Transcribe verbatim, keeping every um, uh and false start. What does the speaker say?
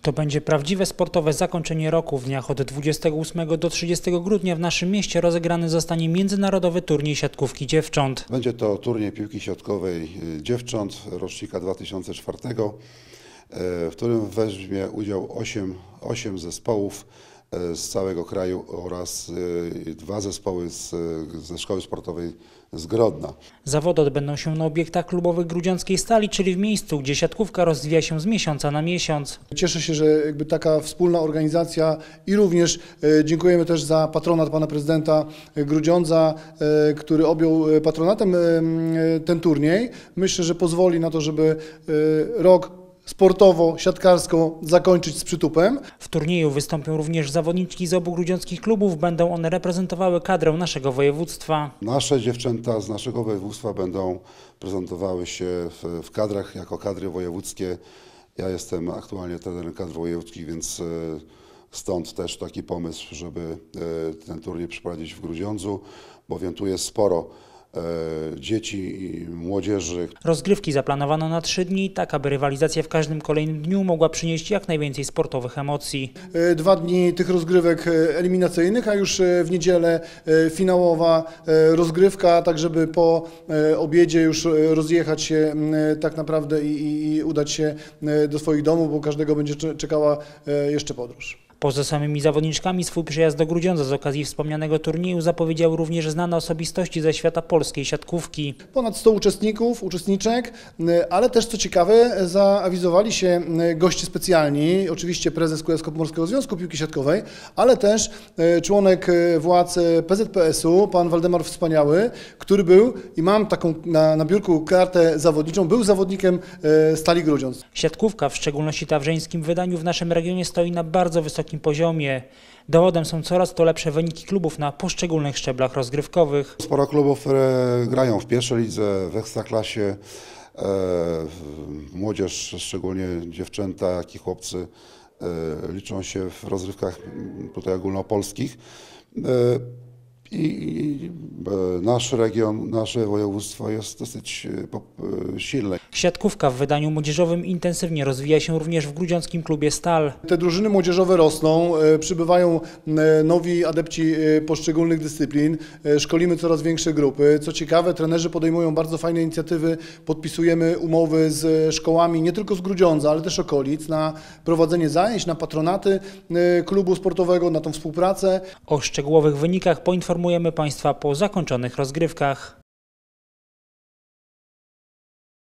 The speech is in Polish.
To będzie prawdziwe sportowe zakończenie roku. W dniach od dwudziestego ósmego do trzydziestego grudnia w naszym mieście rozegrany zostanie międzynarodowy turniej siatkówki dziewcząt. Będzie to turniej piłki siatkowej dziewcząt rocznika dwa tysiące czwartego, w którym weźmie udział osiem zespołów z całego kraju oraz dwa zespoły z, ze szkoły sportowej z Grodna. Zawody odbędą się na obiektach klubowych Grudziąckiej Stali, czyli w miejscu, gdzie siatkówka rozwija się z miesiąca na miesiąc. Cieszę się, że jakby taka wspólna organizacja i również e, dziękujemy też za patronat pana prezydenta Grudziądza, e, który objął patronatem e, ten turniej. Myślę, że pozwoli na to, żeby e, rok sportowo, siatkarsko zakończyć z przytupem. W turnieju wystąpią również zawodniczki z obu grudziąckich klubów. Będą one reprezentowały kadrę naszego województwa. Nasze dziewczęta z naszego województwa będą prezentowały się w, w kadrach jako kadry wojewódzkie. Ja jestem aktualnie trenerem kadr wojewódzkich, więc stąd też taki pomysł, żeby ten turniej przeprowadzić w Grudziądzu, bowiem tu jest sporo dzieci i młodzieży. Rozgrywki zaplanowano na trzy dni, tak aby rywalizacja w każdym kolejnym dniu mogła przynieść jak najwięcej sportowych emocji. Dwa dni tych rozgrywek eliminacyjnych, a już w niedzielę finałowa rozgrywka, tak żeby po obiedzie już rozjechać się tak naprawdę i, i udać się do swoich domów, bo każdego będzie czekała jeszcze podróż. Poza samymi zawodniczkami swój przyjazd do Grudziądza z okazji wspomnianego turnieju zapowiedziały również znane osobistości ze świata polskiej siatkówki. Ponad sto uczestników, uczestniczek, ale też co ciekawe zaawizowali się goście specjalni, oczywiście prezes Kujawsko-Pomorskiego Związku Piłki Siatkowej, ale też członek władz P Z P S u, pan Waldemar Wspaniały, który był, i mam taką na, na biurku kartę zawodniczą, był zawodnikiem Stali Grudziądz. Siatkówka, w szczególności ta w żeńskim wydaniu, w naszym regionie stoi na bardzo wysokim poziomie. Dowodem są coraz to lepsze wyniki klubów na poszczególnych szczeblach rozgrywkowych. Sporo klubów, które grają w pierwszej lidze, w ekstraklasie, e, młodzież, szczególnie dziewczęta, jak i chłopcy e, liczą się w rozgrywkach tutaj ogólnopolskich. E, I, I nasz region, nasze województwo jest dosyć silne. Siatkówka w wydaniu młodzieżowym intensywnie rozwija się również w grudziąckim klubie Stal. Te drużyny młodzieżowe rosną, przybywają nowi adepci poszczególnych dyscyplin, szkolimy coraz większe grupy. Co ciekawe, trenerzy podejmują bardzo fajne inicjatywy, podpisujemy umowy z szkołami nie tylko z Grudziądza, ale też okolic na prowadzenie zajęć, na patronaty klubu sportowego, na tą współpracę. O szczegółowych wynikach poinformujemy Państwa po zakończonych rozgrywkach.